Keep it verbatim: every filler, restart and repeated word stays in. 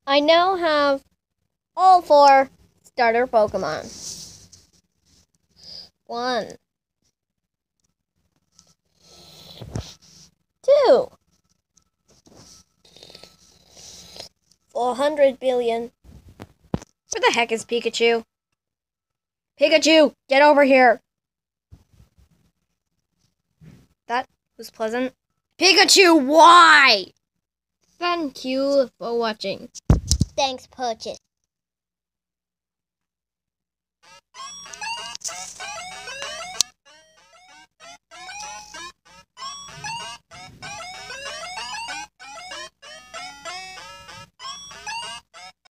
I now have all four starter Pokemon. One. Two. Four hundred billion. Where the heck is Pikachu? Pikachu, get over here. That was pleasant. Pikachu, why? Thank you for watching. Thanks, purchase.